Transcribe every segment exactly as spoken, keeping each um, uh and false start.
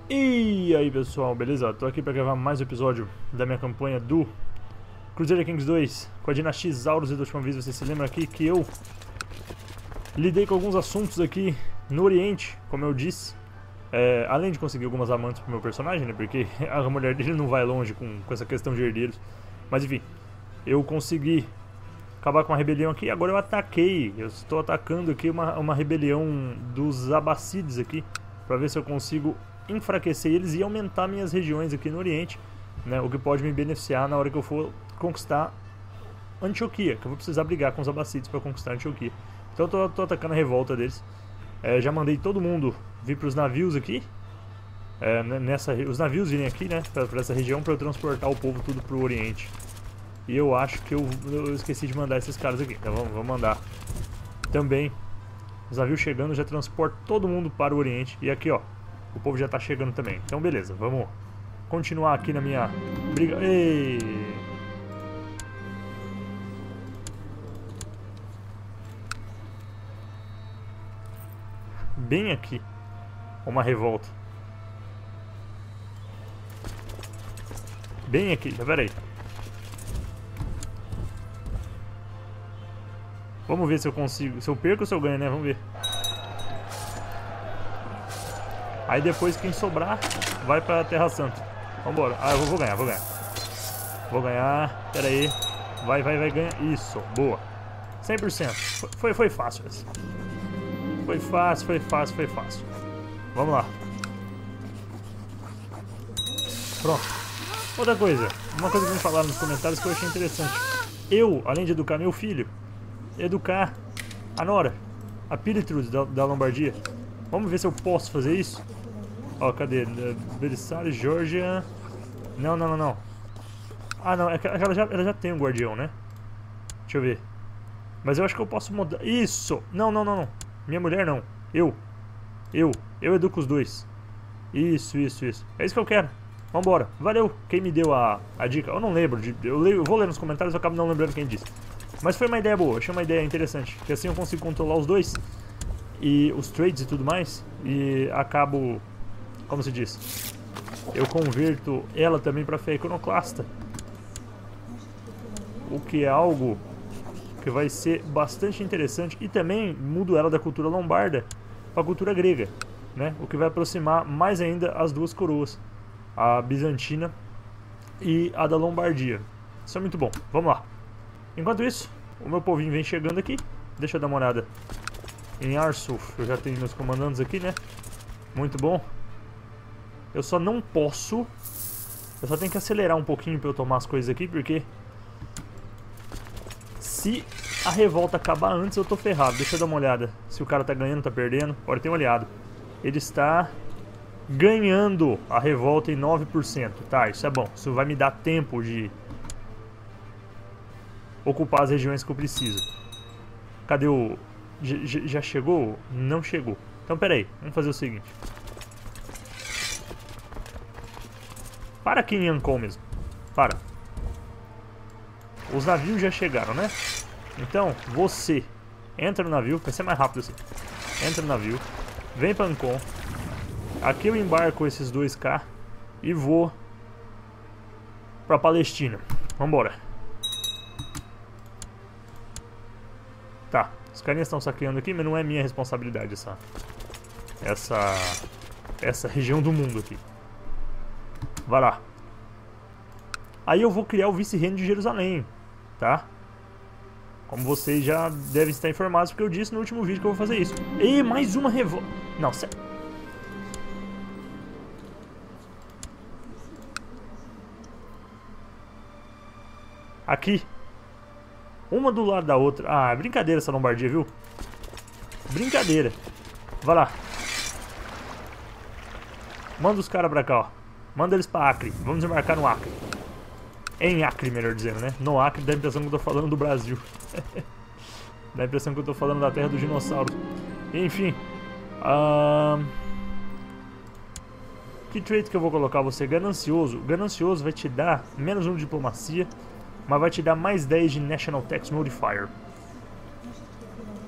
E aí pessoal, beleza? Tô aqui pra gravar mais um episódio da minha campanha do Crusader Kings dois com a dinastia Isaurus. E da última vez você se lembra aqui que eu lidei com alguns assuntos aqui no Oriente, como eu disse, é, além de conseguir algumas amantes pro meu personagem, né? Porque a mulher dele não vai longe com, com essa questão de herdeiros. Mas enfim, eu consegui acabar com uma rebelião aqui. Agora eu ataquei, eu estou atacando aqui uma, uma rebelião dos Abássides aqui, pra ver se eu consigo enfraquecer eles e aumentar minhas regiões aqui no Oriente, né, o que pode me beneficiar na hora que eu for conquistar Antioquia, que eu vou precisar brigar com os Abássides para conquistar Antioquia. Então eu tô, tô atacando a revolta deles. É, já mandei todo mundo vir para os navios aqui, é, nessa, os navios virem aqui, né, para essa região, para eu transportar o povo tudo pro Oriente. E eu acho que eu, eu esqueci de mandar esses caras aqui, então vamos, vamos mandar também. Os navios chegando, já transporto todo mundo para o Oriente. E aqui, ó, o povo já tá chegando também. Então beleza, vamos continuar aqui na minha briga. Ei! Bem aqui, uma revolta. Bem aqui, pera aí. Vamos ver se eu consigo, se eu perco ou se eu ganho, né? Vamos ver. Aí depois quem sobrar vai pra Terra Santa. Vambora. Ah, eu vou ganhar, vou ganhar. Vou ganhar. Pera aí. Vai, vai, vai ganhar. Isso, boa. cem por cento. Foi, foi, foi fácil essa. Foi fácil, foi fácil, foi fácil. Vamos lá. Pronto. Outra coisa. Uma coisa que me falaram nos comentários que eu achei interessante. Eu, além de educar meu filho, educar a Nora, a Pilitrud da, da Lombardia. Vamos ver se eu posso fazer isso. Ó, cadê? Belisário, Georgia. Não, não, não, não. Ah, não, é que ela já, ela já tem um guardião, né? Deixa eu ver. Mas eu acho que eu posso mudar. Isso! Não, não, não, não. Minha mulher não. Eu. Eu. Eu educo os dois. Isso, isso, isso. É isso que eu quero. Vambora. Valeu. Quem me deu a, a dica? Eu não lembro. De, eu, leio, eu vou ler nos comentários, eu acabo não lembrando quem disse. Mas foi uma ideia boa. Achei uma ideia interessante. Que assim eu consigo controlar os dois. E os trades e tudo mais. E acabo... Como se diz? Eu converto ela também para fé iconoclasta. O que é algo que vai ser bastante interessante. E também mudo ela da cultura lombarda para a cultura grega, né? O que vai aproximar mais ainda as duas coroas. A bizantina e a da Lombardia. Isso é muito bom. Vamos lá. Enquanto isso, o meu povinho vem chegando aqui. Deixa eu dar uma olhada em Arsuf. Eu já tenho meus comandantes aqui, né? Muito bom. Eu só não posso... Eu só tenho que acelerar um pouquinho pra eu tomar as coisas aqui, porque... Se a revolta acabar antes, eu tô ferrado. Deixa eu dar uma olhada se o cara tá ganhando, tá perdendo. Olha, tem um aliado. Ele está ganhando a revolta em nove por cento. Tá, isso é bom. Isso vai me dar tempo de ocupar as regiões que eu preciso. Cadê o... J já chegou? Não chegou. Então pera aí, vamos fazer o seguinte. Para aqui em Ancon mesmo. Para. Os navios já chegaram, né? Então, você entra no navio, vai ser mais rápido assim. Entra no navio, vem para Ancon. Aqui eu embarco esses dois K e vou pra Palestina. Vambora. Tá, os carinhas estão saqueando aqui, mas não é minha responsabilidade essa essa essa região do mundo aqui. Vai lá. Aí eu vou criar o vice-reino de Jerusalém, tá? Como vocês já devem estar informados, porque eu disse no último vídeo que eu vou fazer isso. E mais uma revolta. Não, sério. Aqui. Uma do lado da outra. Ah, brincadeira essa Lombardia, viu? Brincadeira. Vai lá. Manda os caras pra cá, ó. Manda eles pra Acre. Vamos embarcar no Acre. Em Acre, melhor dizendo, né? No Acre dá a impressão que eu tô falando do Brasil. Dá a impressão que eu tô falando da terra dos dinossauros. Enfim. Uh... Que trait que eu vou colocar você? Ganancioso. Ganancioso vai te dar menos um de diplomacia, mas vai te dar mais dez de National Tax Modifier.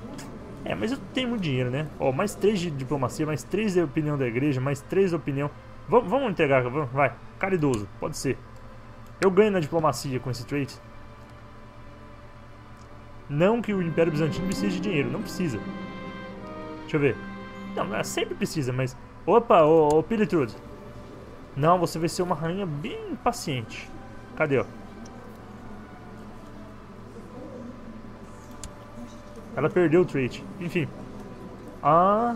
É, mas eu tenho muito dinheiro, né? Ó, mais três de diplomacia, mais três de opinião da igreja, mais três de opinião. Vamos, vamos entregar, vamos, vai. Caridoso, pode ser. Eu ganho na diplomacia com esse trade. Não que o Império Bizantino precise de dinheiro, não precisa. Deixa eu ver. Não, sempre precisa, mas... Opa, ô, ô Pilitrude. Não, você vai ser uma rainha bem paciente. Cadê, ó? Ela perdeu o trade. Enfim. Ah...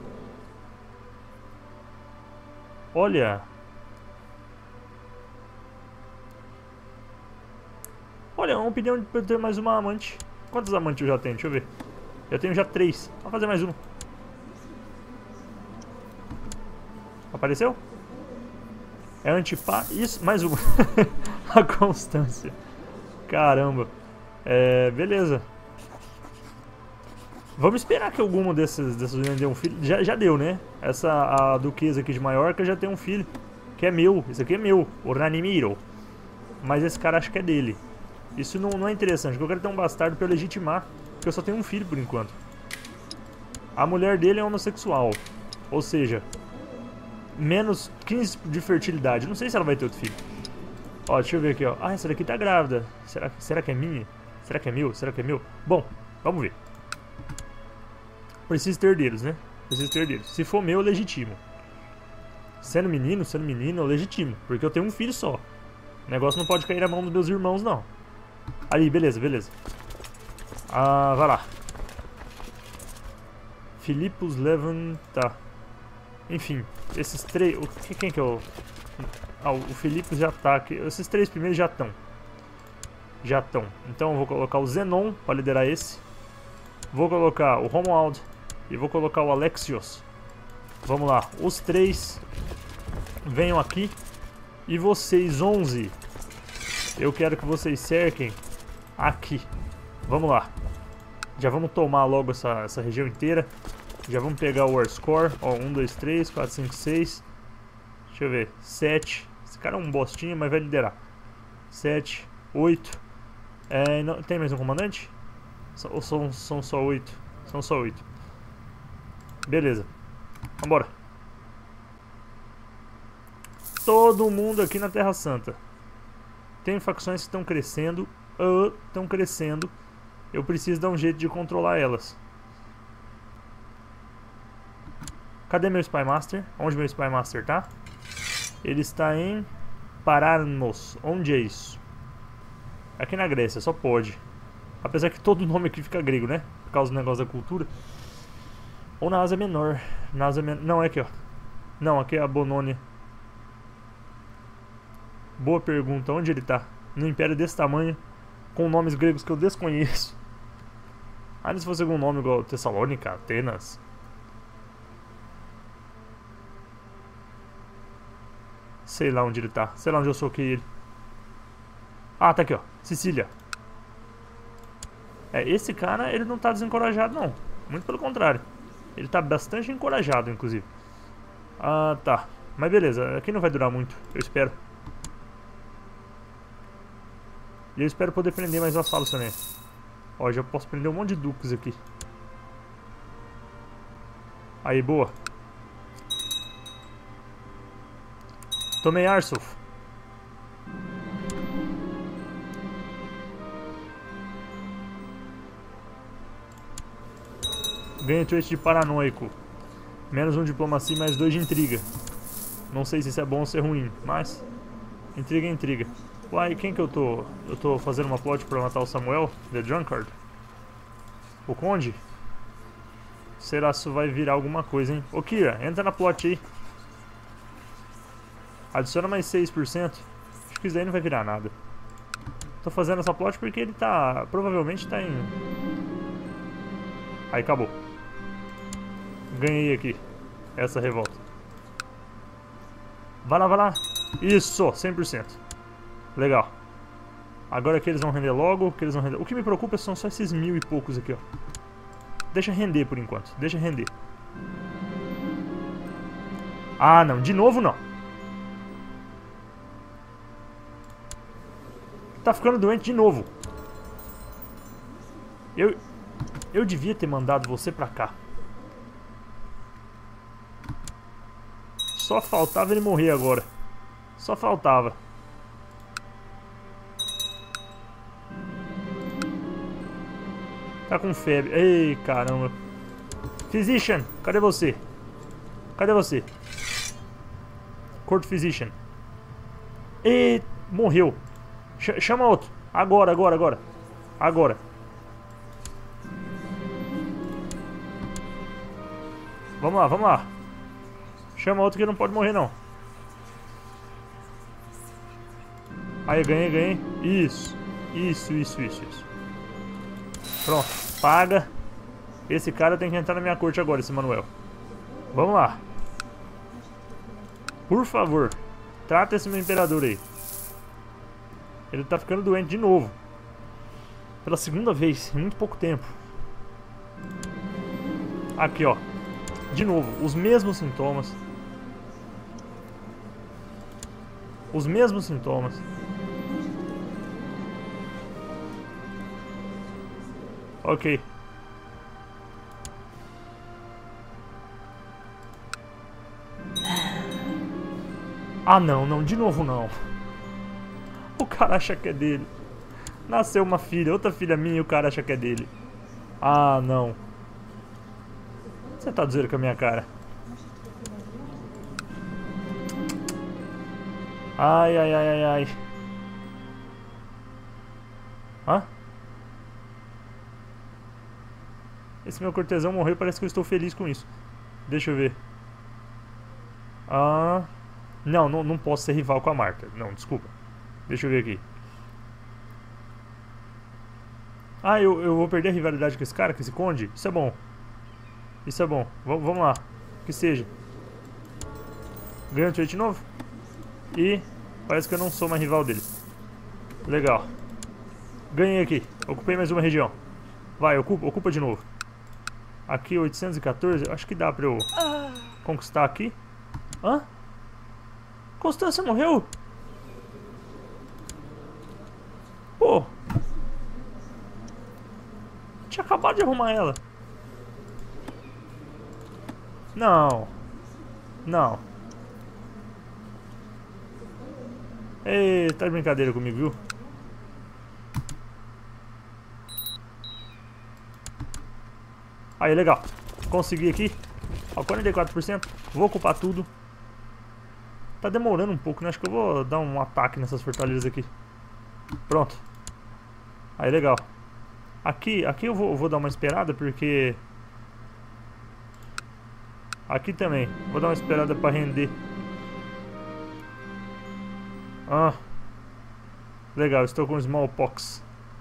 Olha... Olha, uma opinião de eu ter mais uma amante. Quantos amantes eu já tenho? Deixa eu ver. Eu tenho já três. Vamos fazer mais uma. Apareceu? É antipá... Isso, mais uma. A Constância. Caramba. É, beleza. Vamos esperar que alguma dessas, dessas uniões dê um filho. Já, já deu, né? Essa, a duquesa aqui de Maiorca já tem um filho. Que é meu. Esse aqui é meu. O Ranimiro. Mas esse cara acho que é dele. Isso não, não é interessante. Eu quero ter um bastardo pra eu legitimar. Porque eu só tenho um filho por enquanto. A mulher dele é homossexual. Ou seja... Menos quinze de fertilidade. Não sei se ela vai ter outro filho. Ó, deixa eu ver aqui, ó. Ah, essa daqui tá grávida. Será, será que é minha? Será que é meu? Será que é meu? Bom, vamos ver. Preciso ter herdeiros, né? Preciso ter herdeiros. Se for meu, eu legitimo. Sendo menino, sendo menino, eu legitimo. Porque eu tenho um filho só. O negócio não pode cair na mão dos meus irmãos, não. Ali, beleza, beleza. Ah, vai lá. Filipos levanta. Enfim, esses três... Quem que é o... Ah, o Filipos já tá aqui. Esses três primeiros já estão. Já estão. Então eu vou colocar o Zenon para liderar esse. Vou colocar o Romuald. E vou colocar o Alexios. Vamos lá. Os três venham aqui. E vocês, onze. Eu quero que vocês cerquem aqui. Vamos lá. Já vamos tomar logo essa, essa região inteira. Já vamos pegar o War Score. Ó, um, dois, três, quatro, cinco, seis. Deixa eu ver. sete. Esse cara é um bostinho, mas vai liderar. sete, oito. É, não, tem mais um comandante? Ou são, são só oito? São só oito. Beleza. Vambora. Todo mundo aqui na Terra Santa. Tem facções que estão crescendo. Estão uh, crescendo. Eu preciso dar um jeito de controlar elas. Cadê meu Spy Master? Onde meu Spy Master tá? Ele está em Paranos. Onde é isso? Aqui na Grécia, só pode. Apesar que todo nome aqui fica grego, né? Por causa do negócio da cultura. Ou na Ásia Menor. Na Ásia Menor. Não, é aqui, ó. Não, aqui é a Bonônia. Boa pergunta. Onde ele tá? No império desse tamanho. Com nomes gregos que eu desconheço. Ah, se fosse algum nome igual Tessalônica, Atenas. Sei lá onde ele tá. Sei lá onde eu soquei ele. Ah, tá aqui, ó. Sicília. É, esse cara, ele não tá desencorajado, não. Muito pelo contrário. Ele tá bastante encorajado, inclusive. Ah, tá. Mas beleza. Aqui não vai durar muito. Eu espero. E eu espero poder prender mais vassalos também. Ó, já posso prender um monte de duques aqui. Aí, boa. Tomei Arsuf. Ganhei trait de paranoico. Menos um de diplomacia e mais dois de intriga. Não sei se isso é bom ou se é ruim, mas... Intriga é intriga. Uai, quem que eu tô... Eu tô fazendo uma plot pra matar o Samuel? The Drunkard? O Conde? Será que isso vai virar alguma coisa, hein? Ô Kira, entra na plot aí. Adiciona mais seis por cento. Acho que isso aí não vai virar nada. Tô fazendo essa plot porque ele tá... Provavelmente tá em... Aí, acabou. Ganhei aqui. Essa revolta. Vai lá, vai lá. Isso, cem por cento. Legal. Agora que eles vão render logo, que eles vão render... O que me preocupa são só esses mil e poucos aqui, ó. Deixa render por enquanto. Deixa render. Ah, não. De novo, não. Tá ficando doente de novo. Eu... Eu devia ter mandado você pra cá. Só faltava ele morrer agora. Só faltava. Tá com febre. Ei, caramba. Physician, cadê você? Cadê você? Court Physician. E morreu. Ch chama outro. Agora, agora, agora. Agora. Vamos lá, vamos lá. Chama outro que não pode morrer, não. Aí, ganhei, ganhei. Isso. Isso, isso, isso, isso. Pronto. Paga. Esse cara tem que entrar na minha corte agora, esse Manuel. Vamos lá. Por favor. Trata esse meu imperador aí. Ele tá ficando doente de novo. Pela segunda vez, em muito pouco tempo. Aqui, ó. De novo, os mesmos sintomas. Os mesmos sintomas. Ok. Ah, não, não, de novo não. O cara acha que é dele. Nasceu uma filha, outra filha minha e o cara acha que é dele. Ah, não. Você tá dizendo com a minha cara? Ai, ai, ai, ai, ai. Hã? Esse meu cortesão morreu, parece que eu estou feliz com isso. Deixa eu ver. Ah... Não, não, não posso ser rival com a Marta. Não, desculpa. Deixa eu ver aqui. Ah, eu, eu vou perder a rivalidade com esse cara, com esse conde? Isso é bom. Isso é bom. V vamos lá. Que seja. Ganho um trade novo. E parece que eu não sou mais rival dele. Legal. Ganhei aqui. Ocupei mais uma região. Vai, ocupa, ocupa de novo. Aqui, oitocentos e quatorze. Acho que dá pra eu conquistar aqui. Hã? Constância morreu? Pô. Tinha acabado de arrumar ela. Não. Não. Ei, tá de brincadeira comigo, viu? Aí, legal. Consegui aqui. Ó, quarenta e quatro por cento. Vou ocupar tudo. Tá demorando um pouco, né? Acho que eu vou dar um ataque nessas fortalezas aqui. Pronto. Aí, legal. Aqui, aqui eu vou, vou dar uma esperada, porque... Aqui também. Vou dar uma esperada pra render. Ah. Legal, estou com Smallpox.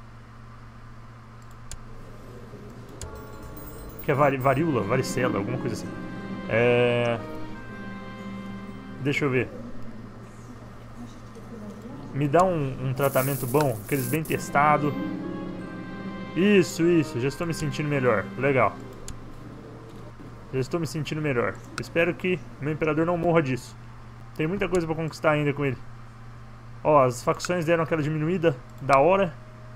Que é vari, varíola, varicela, alguma coisa assim. É... Deixa eu ver. Me dá um, um tratamento bom, aqueles bem testado. Isso, isso, já estou me sentindo melhor. Legal. Já estou me sentindo melhor. Espero que meu imperador não morra disso. Tem muita coisa para conquistar ainda com ele. Ó, as facções deram aquela diminuída da hora.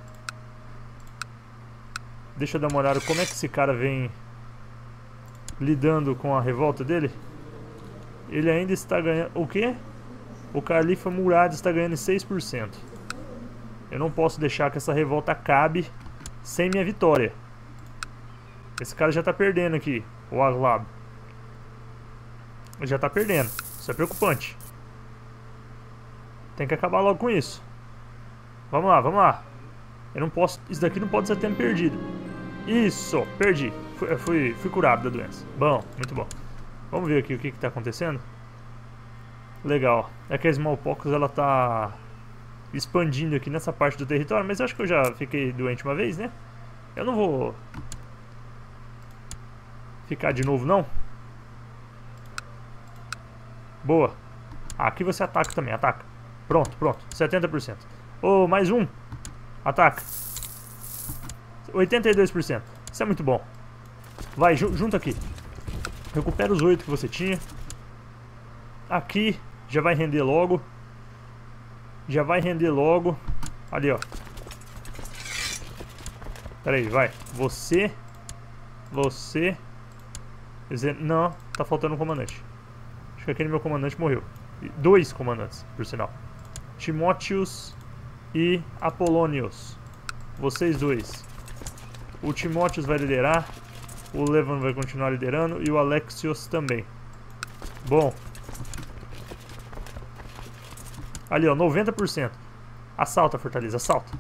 Deixa eu dar uma olhada como é que esse cara vem lidando com a revolta dele. Ele ainda está ganhando... O quê? O Califa Murad está ganhando seis por cento. Eu não posso deixar que essa revolta acabe sem minha vitória. Esse cara já está perdendo aqui. O Aglab. Ele já está perdendo. Isso é preocupante. Tem que acabar logo com isso. Vamos lá, vamos lá. Eu não posso... Isso daqui não pode ser tempo perdido. Isso, perdi. Fui, fui, fui curado da doença. Bom, muito bom. Vamos ver aqui o que está acontecendo. Legal. É que a Smallpox ela tá expandindo aqui nessa parte do território, mas eu acho que eu já fiquei doente uma vez, né? Eu não vou ficar de novo, não. Boa. Aqui você ataca também, ataca. Pronto, pronto. setenta por cento. Oh, mais um. Ataca. oitenta e dois por cento. Isso é muito bom. Vai, ju junta aqui. Recupera os oito que você tinha. Aqui já vai render logo. Já vai render logo. Ali, ó. Pera aí, vai. Você. Você. Não, tá faltando um comandante. Acho que aquele meu comandante morreu. Dois comandantes, por sinal. Timóteos e Apolônios. Vocês dois. O Timóteos vai liderar. O Levan vai continuar liderando. E o Alexios também. Bom. Ali, ó, noventa por cento. Assalta a fortaleza, assalta.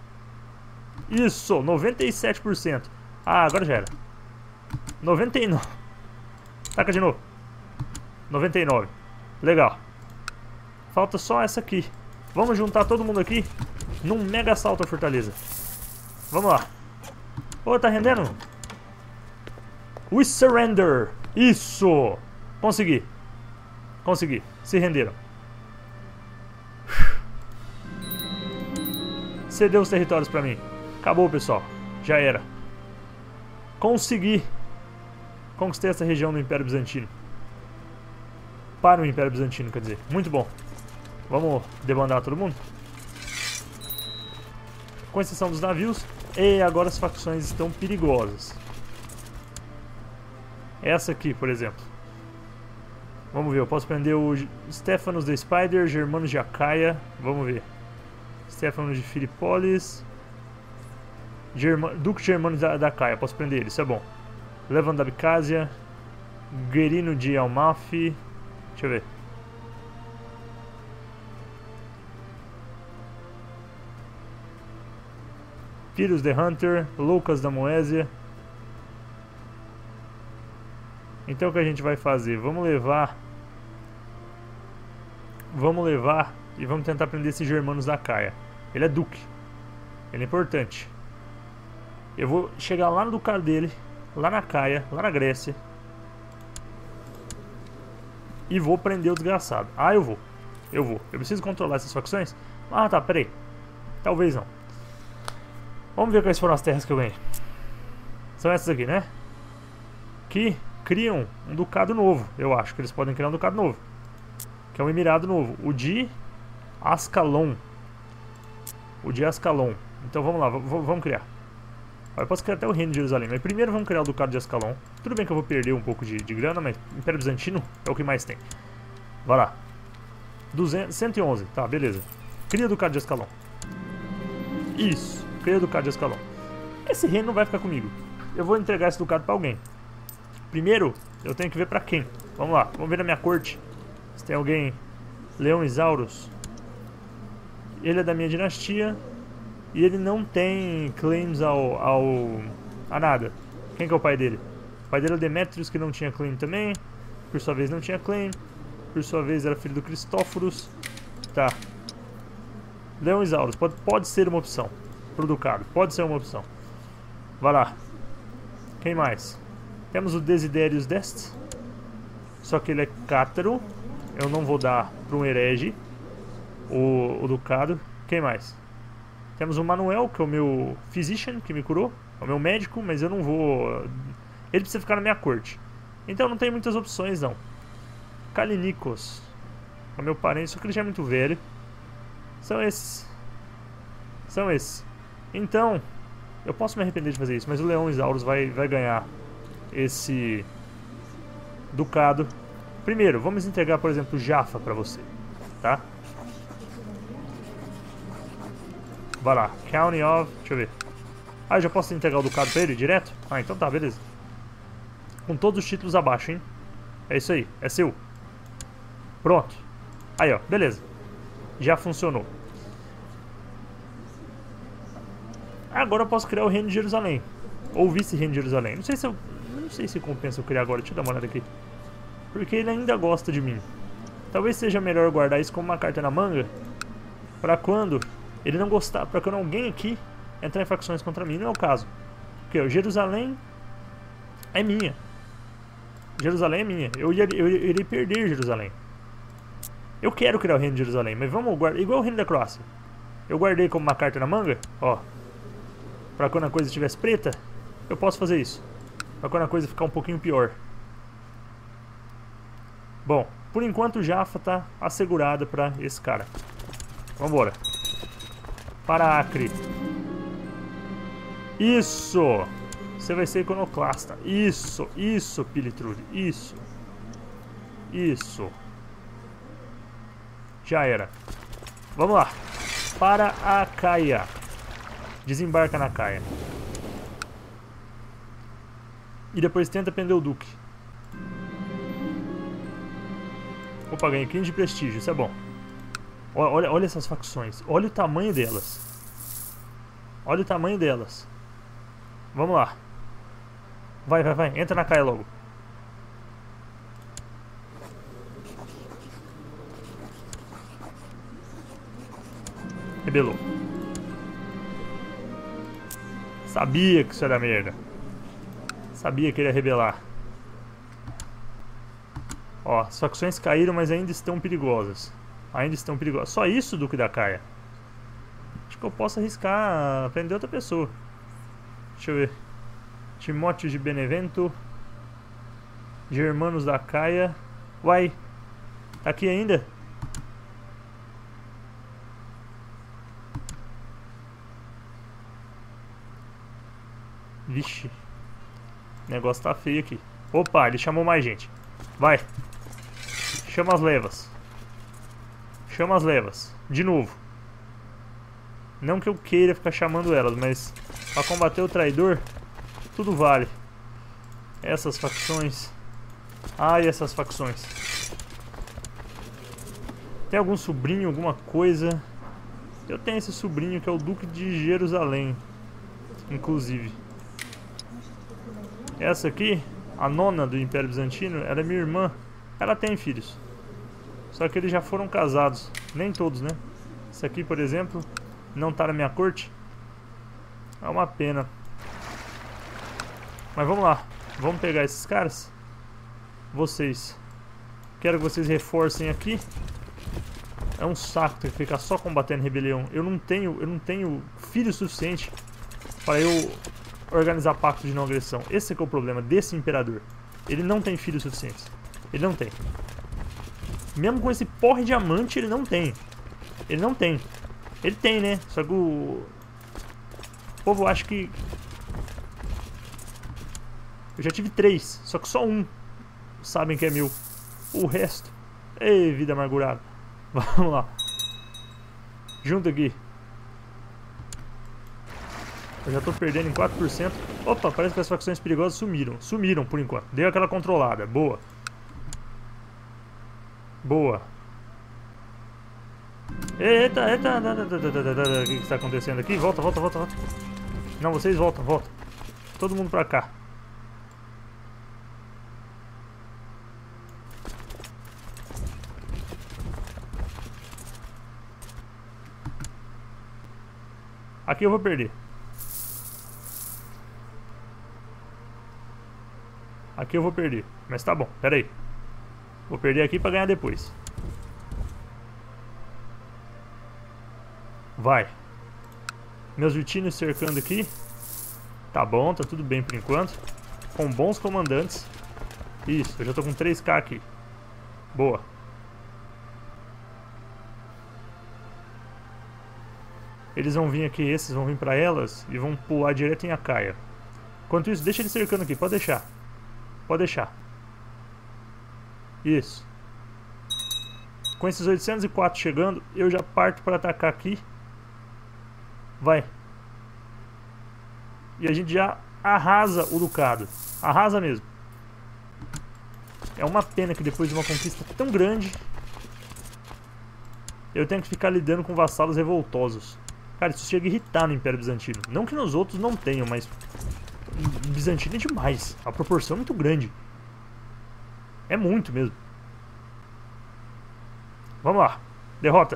Isso, noventa e sete por cento. Ah, agora já era. noventa e nove. Taca de novo. noventa e nove. Legal. Falta só essa aqui. Vamos juntar todo mundo aqui num mega assalto à fortaleza. Vamos lá. Ô, tá rendendo? We surrender. Isso. Consegui. Consegui. Se renderam. Cedeu os territórios pra mim. Acabou, pessoal. Já era. Consegui. Conquistei essa região do Império Bizantino. Para o Império Bizantino, quer dizer. Muito bom. Vamos debandar todo mundo? Com exceção dos navios. E agora as facções estão perigosas. Essa aqui, por exemplo. Vamos ver, eu posso prender o Stephanos the Spider, Germanos de Acaia. Vamos ver. Stephanos de Filipolis. Germa... Duque Germano da, da Acaia, posso prender ele, isso é bom. Levan da Abcásia. Guerino de Almafi. Deixa eu ver. Filhos de Hunter. Lucas da Moésia. Então o que a gente vai fazer? Vamos levar. Vamos levar. E vamos tentar prender esses Germanos da Acaia. Ele é duque. Ele é importante. Eu vou chegar lá no ducado dele. Lá na Acaia. Lá na Grécia. E vou prender o desgraçado. Ah, eu vou. Eu vou. Eu preciso controlar essas facções? Ah, tá, peraí. Talvez não. Vamos ver quais foram as terras que eu ganhei. São essas aqui, né? Que criam um ducado novo. Eu acho que eles podem criar um ducado novo. Que é um emirado novo. O de Ascalon. O de Ascalon. Então vamos lá, vamos criar. Eu posso criar até o reino de Jerusalém. Mas primeiro vamos criar o ducado de Ascalon. Tudo bem que eu vou perder um pouco de, de grana, mas o Império Bizantino é o que mais tem. Vai lá. duzentos, cento e onze. Tá, beleza. Cria o ducado de Ascalon. Isso. Cria o ducado de Ascalon. Esse reino não vai ficar comigo. Eu vou entregar esse ducado pra alguém. Primeiro, eu tenho que ver pra quem. Vamos lá, vamos ver na minha corte. Se tem alguém. Leão Isaurus. Ele é da minha dinastia. E ele não tem claims ao, ao a nada. Quem que é o pai dele? O pai dele é o Demetrius, que não tinha claim também. Por sua vez não tinha claim. Por sua vez era filho do Cristóforos. Tá. Leão Isaurus. Pode, pode ser uma opção pro ducado. Pode ser uma opção. Vai lá. Quem mais? Temos o Desiderius Dest. Só que ele é cátaro. Eu não vou dar para um herege o, o ducado. Quem mais? Temos o Manuel, que é o meu physician, que me curou. É o meu médico, mas eu não vou... Ele precisa ficar na minha corte. Então não tem muitas opções, não. Kalinikos. É o meu parente, só que ele já é muito velho. São esses. São esses. Então, eu posso me arrepender de fazer isso, mas o Leão Isaurus vai, vai ganhar esse ducado. Primeiro, vamos entregar, por exemplo, Jaffa pra você, tá? Vai lá, County of... Deixa eu ver. Ah, eu já posso entregar o ducado pra ele direto? Ah, então tá, beleza. Com todos os títulos abaixo, hein? É isso aí, é seu. Pronto. Aí, ó, beleza. Já funcionou. Agora eu posso criar o Reino de Jerusalém. Ou Vice-Reino de Jerusalém. Não sei se eu... Não sei se compensa eu criar agora. Deixa eu dar uma olhada aqui. Porque ele ainda gosta de mim. Talvez seja melhor guardar isso como uma carta na manga. Pra quando ele não gostar. Pra quando alguém aqui entrar em facções contra mim. Não é o caso. Porque o Jerusalém é minha. Jerusalém é minha. Eu, ia, eu irei perder Jerusalém. Eu quero criar o Reino de Jerusalém. Mas vamos guardar. Igual o Reino da Croácia. Eu guardei como uma carta na manga. Ó. Pra quando a coisa estivesse preta. Eu posso fazer isso. Pra quando a coisa ficar um pouquinho pior. Bom, por enquanto Jaffa tá assegurada pra esse cara. Vambora. Para Acre. Isso! Você vai ser iconoclasta. Isso, isso, Pilitrude. Isso. Isso. Já era. Vamos lá. Para a Caia. Desembarca na Caia. E depois tenta prender o Duque. Opa, ganhei quinze de prestígio, isso é bom. Olha, olha essas facções. Olha o tamanho delas. Olha o tamanho delas. Vamos lá. Vai, vai, vai. Entra na Caia logo. Rebelou. Sabia que isso era merda. Sabia que ele ia rebelar. Ó, as facções caíram, mas ainda estão perigosas. Ainda estão perigosas. Só isso, Duque da Caia. Acho que eu posso arriscar prender outra pessoa. Deixa eu ver. Timóteo de Benevento. Germanos da Caia. Uai. Tá aqui ainda? Vixe. O negócio tá feio aqui. Opa, ele chamou mais gente. Vai. Chama as levas. Chama as levas. De novo. Não que eu queira ficar chamando elas, mas pra combater o traidor, tudo vale. Essas facções. Ai, essas facções. Tem algum sobrinho, alguma coisa? Eu tenho esse sobrinho que é o Duque de Jerusalém. Inclusive. Essa aqui, a nona do Império Bizantino, ela é minha irmã. Ela tem filhos. Só que eles já foram casados. Nem todos, né? Esse aqui, por exemplo, não tá na minha corte. É uma pena. Mas vamos lá. Vamos pegar esses caras. Vocês. Quero que vocês reforcem aqui. É um saco ter que ficar só combatendo rebelião. Eu não tenho, eu não tenho filho suficiente para eu organizar pacto de não agressão. Esse é que é o problema desse imperador. Ele não tem filhos suficientes. Ele não tem. Mesmo com esse porre diamante, ele não tem. Ele não tem. Ele tem, né? Só que o... o povo acha que... Eu já tive três. Só que só um sabem que é meu. O resto... Ei, vida amargurada. Vamos lá. Junta aqui. Eu já tô perdendo em quatro por cento. Opa, parece que as facções perigosas sumiram. Sumiram por enquanto. Deu aquela controlada. Boa. Boa. Eita, eita. O que está acontecendo aqui? Volta, volta, volta, volta. Não, vocês voltam, voltam. Todo mundo pra cá. Aqui eu vou perder. Aqui eu vou perder. Mas tá bom, pera aí. Vou perder aqui pra ganhar depois. Vai. Meus vitinhos cercando aqui. Tá bom, tá tudo bem por enquanto. Com bons comandantes. Isso, eu já tô com três K aqui. Boa. Eles vão vir aqui, esses vão vir pra elas e vão pular direto em Acaia. Enquanto isso, deixa eles cercando aqui, pode deixar. Pode deixar. Isso. Com esses oitocentos e quatro chegando, eu já parto para atacar aqui. Vai. E a gente já arrasa o ducado. Arrasa mesmo. É uma pena que depois de uma conquista tão grande, eu tenho que ficar lidando com vassalos revoltosos. Cara, isso chega a irritar no Império Bizantino. Não que nos outros não tenham, mas... Bizantino é demais. A proporção é muito grande. É muito mesmo. Vamos lá. Derrota.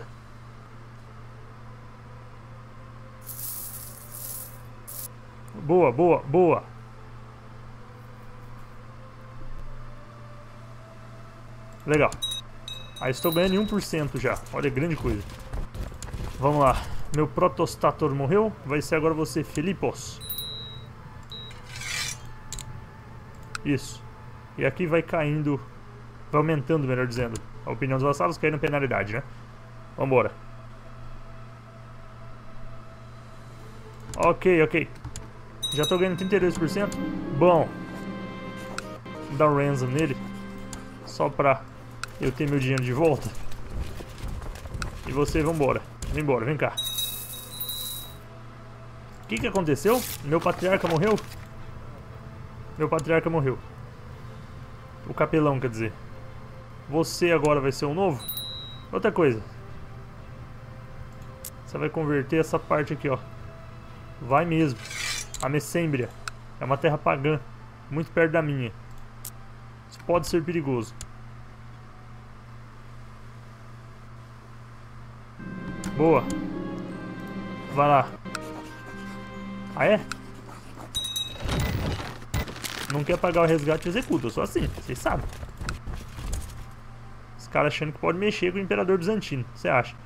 Boa, boa, boa. Legal. Aí estou ganhando em um por cento já. Olha, grande coisa. Vamos lá. Meu protostator morreu. Vai ser agora você, Filipos. Isso. E aqui vai caindo. Vai aumentando, melhor dizendo. A opinião dos vassalos caindo penalidade, né? Vambora. Ok, ok. Já tô ganhando trinta e dois por cento. Bom. Vou dar um ransom nele. Só pra eu ter meu dinheiro de volta. E você, vambora. Vambora, vem cá. O que que aconteceu? Meu patriarca morreu? Meu patriarca morreu. O capelão, quer dizer. Você agora vai ser o novo? Outra coisa. Você vai converter essa parte aqui, ó. Vai mesmo. A Messêmbria. É uma terra pagã. Muito perto da minha. Isso pode ser perigoso. Boa. Vai lá. Ah, é? Não quer pagar o resgate, executa. Eu sou assim, vocês sabem. Os caras achando que pode mexer com o Imperador Bizantino. Você acha?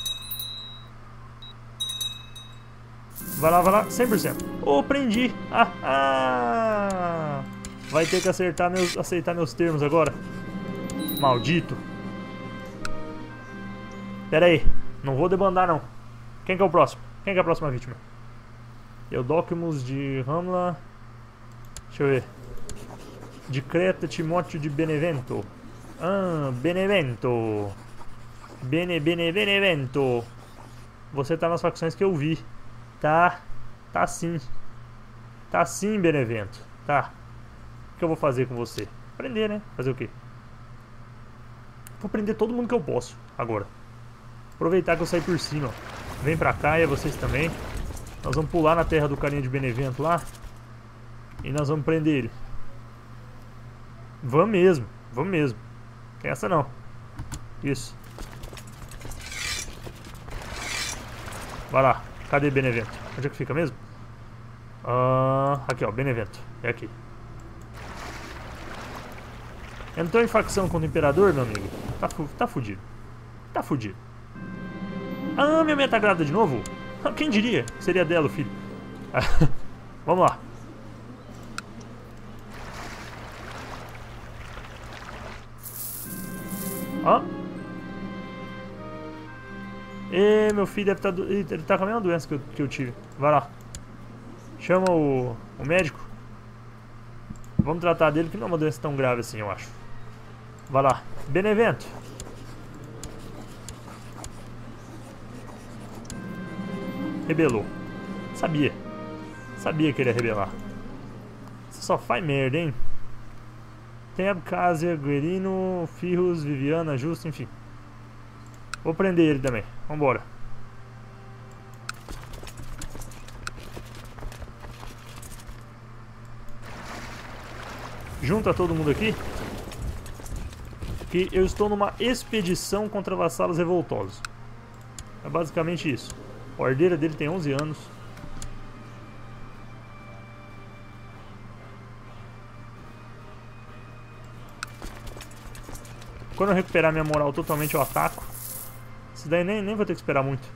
Vai lá, vai lá. cem por cento. Oh, prendi. Ah, ah. Vai ter que acertar meus, aceitar meus termos agora. Maldito. Pera aí. Não vou debandar, não. Quem que é o próximo? Quem que é a próxima vítima? Eudóquimos de Ramla. Deixa eu ver. De Creta, Timóteo de Benevento. Ah, Benevento. Bene, Bene, Benevento. Você tá nas facções que eu vi. Tá. Tá sim. Tá sim, Benevento. Tá. O que eu vou fazer com você? Prender, né? Fazer o quê? Vou prender todo mundo que eu posso. Agora. Aproveitar que eu saí por cima. Vem pra cá e vocês também. Nós vamos pular na terra do carinha de Benevento lá. E nós vamos prender ele. Vamos mesmo. Vamos mesmo. Tem essa não. Isso. Vai lá. Cadê Benevento? Onde é que fica mesmo? Uh, aqui, ó. Benevento. É aqui. Entrou em facção contra o Imperador, meu amigo. Tá, fu tá fudido. Tá fudido. Ah, minha mãe tá grávida de novo? Quem diria? Seria dela o filho. Vamos lá. Ó. E meu filho deve estar tá do... Ele tá com a mesma doença que eu, que eu tive. Vai lá. Chama o, o médico. Vamos tratar dele, que não é uma doença tão grave assim, eu acho. Vai lá. Benevento. Rebelou. Sabia. Sabia que ele ia rebelar. Você só faz merda, hein? Tem Abkhazia, Guerino, Firros, Viviana, Justo, enfim. Vou prender ele também. Vambora. Junta todo mundo aqui. Que eu estou numa expedição contra vassalos revoltosos. É basicamente isso. A ordeira dele tem onze anos. Quando eu recuperar minha moral totalmente, eu ataco. Isso daí nem, nem vou ter que esperar muito.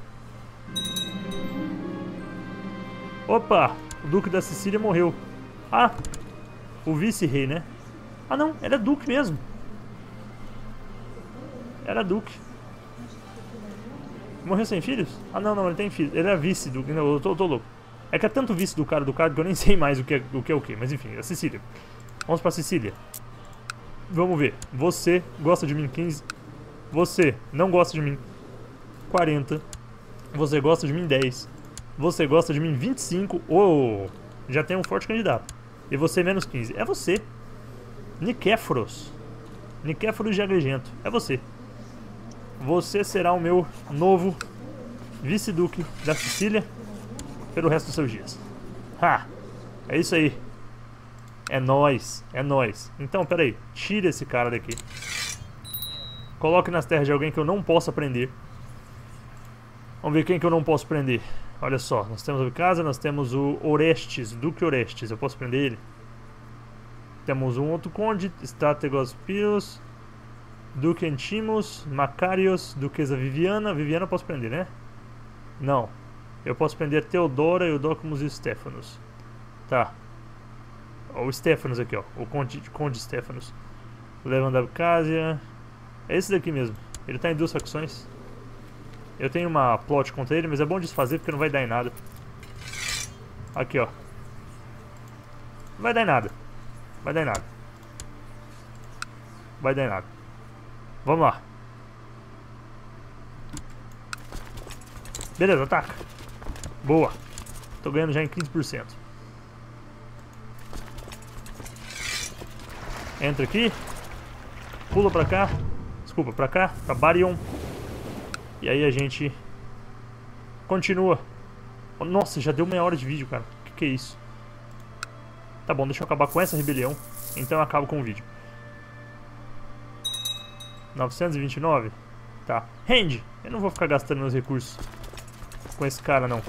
Opa! O Duque da Sicília morreu. Ah! O vice-rei, né? Ah não, era Duque mesmo. Era Duque. Morreu sem filhos? Ah não, não, ele tem filhos. Ele era vice do... Não, eu tô, tô louco. É que é tanto vice do cara do cargo que eu nem sei mais o que é o que é o que. Mas enfim, a Sicília. Vamos pra Sicília. Vamos ver. Você gosta de mim, quinze. Você não gosta de mim, quarenta. Você gosta de mim, dez. Você gosta de mim, vinte e cinco. Oh, já tem um forte candidato. E você, menos quinze. É você. Nikéforos. Nikéforos de Agrigento. É você. Você será o meu novo vice-duque da Sicília pelo resto dos seus dias. Ha! É isso aí. É nóis. É nóis. Então, peraí. Tira esse cara daqui. Coloque nas terras de alguém que eu não possa prender. Vamos ver quem que eu não posso prender. Olha só. Nós temos o casa, nós temos o Orestes, Duque Orestes. Eu posso prender ele. Temos um outro conde, Strategos Pius, Duque Antimos, Macarios, Duquesa Viviana. Viviana eu posso prender, né? Não. Eu posso prender Teodora, Eudócimos e Stéphanos. Tá. O Stéphanos aqui, ó. O Conde, Conde Stéphanos. Levan da Abkhazia. É esse daqui mesmo. Ele tá em duas facções. Eu tenho uma plot contra ele, mas é bom desfazer porque não vai dar em nada. Aqui, ó. Não vai dar em nada. Vai dar em nada. Vai dar em nada. Vamos lá. Beleza, ataca. Boa. Tô ganhando já em quinze por cento. Entra aqui. Pula pra cá. Desculpa, pra cá. Pra Barion. E aí a gente continua. Nossa, já deu meia hora de vídeo, cara. O que, que é isso? Tá bom, deixa eu acabar com essa rebelião. Então eu acabo com o vídeo. novecentos e vinte e nove? Tá. Rende! Eu não vou ficar gastando meus recursos com esse cara, não.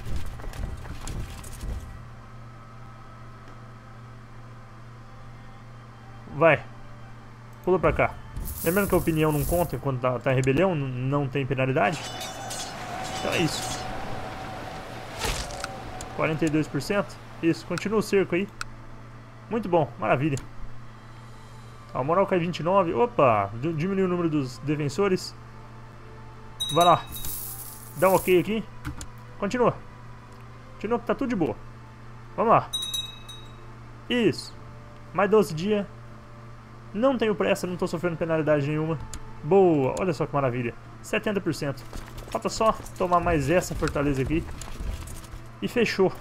Vai. Pula pra cá. Lembrando que a opinião não conta quando tá, tá em rebelião, não tem penalidade. Então é isso. quarenta e dois por cento. Isso, continua o cerco aí. Muito bom, maravilha. A moral cai vinte e nove. Opa, diminuiu o número dos defensores. Vai lá. Dá um ok aqui. Continua. Continua que tá tudo de boa. Vamos lá. Isso. Mais doze dias. Não tenho pressa, não tô sofrendo penalidade nenhuma. Boa, olha só que maravilha. setenta por cento. Falta só tomar mais essa fortaleza aqui. E fechou.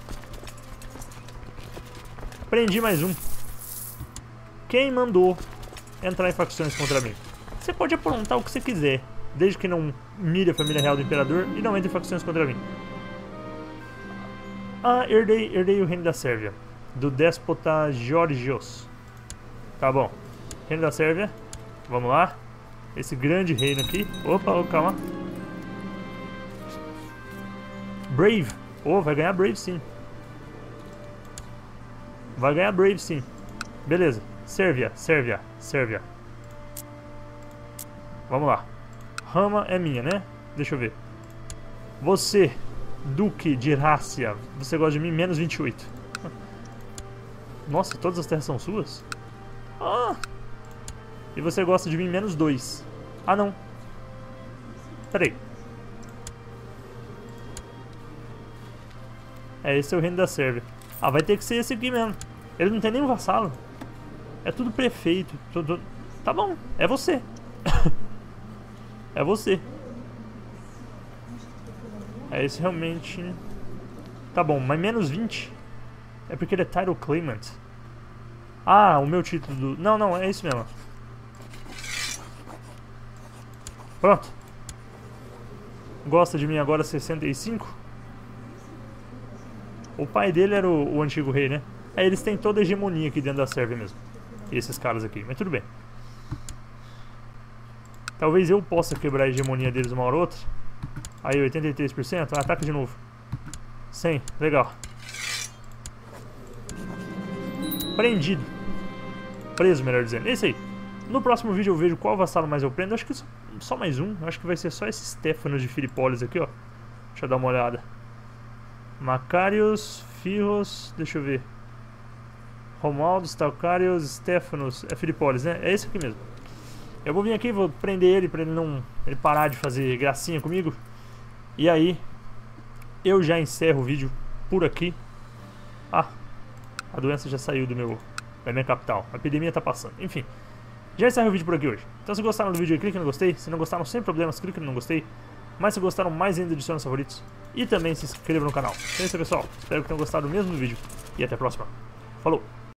Prendi mais um. Quem mandou entrar em facções contra mim? Você pode aprontar o que você quiser, desde que não mire a família real do imperador e não entre em facções contra mim. Ah, herdei, herdei o reino da Sérvia, do déspota Georgios. Tá bom. Reino da Sérvia. Vamos lá. Esse grande reino aqui. Opa, oh, calma. Brave. Oh, vai ganhar Brave sim. Vai ganhar Brave sim. Beleza. Sérvia, Sérvia, Sérvia. Vamos lá. Rama é minha, né? Deixa eu ver. Você, Duque de Rácia. Você gosta de mim? Menos vinte e oito. Nossa, todas as terras são suas? Ah! E você gosta de mim? Menos dois. Ah, não. Pera aí. É, esse é o reino da Sérvia. Ah, vai ter que ser esse aqui mesmo. Ele não tem nenhum vassalo. É tudo prefeito. Tudo... Tá bom, é você. É você. É esse realmente. Tá bom, mas menos vinte. É porque ele é Title Claimant. Ah, o meu título do... Não, não, é isso mesmo. Pronto. Gosta de mim agora sessenta e cinco? O pai dele era o, o antigo rei, né? É, eles têm toda a hegemonia aqui dentro da Sérvia mesmo. Esses caras aqui, mas tudo bem. Talvez eu possa quebrar a hegemonia deles uma hora ou outra. Aí, oitenta e três por cento. Ah, ataca de novo. cem, legal. Prendido. Preso, melhor dizendo. Esse aí. No próximo vídeo eu vejo qual vassalo mais eu prendo. Acho que só mais um. Acho que vai ser só esse Stephanos de Filipolis aqui, ó. Deixa eu dar uma olhada. Macarius, Firros, deixa eu ver. Romualdo, Stalcarius, Stephanos, é Filipolis, né? É esse aqui mesmo. Eu vou vir aqui, vou prender ele pra ele não ele parar de fazer gracinha comigo. E aí, eu já encerro o vídeo por aqui. Ah, a doença já saiu do meu, da minha capital. A epidemia tá passando. Enfim, já encerro o vídeo por aqui hoje. Então se gostaram do vídeo aí, clique no gostei. Se não gostaram, sem problemas, clique no não gostei. Mas se gostaram, mais ainda, adicione aos favoritos. E também se inscreva no canal. Então é isso, pessoal. Espero que tenham gostado mesmo do vídeo. E até a próxima. Falou!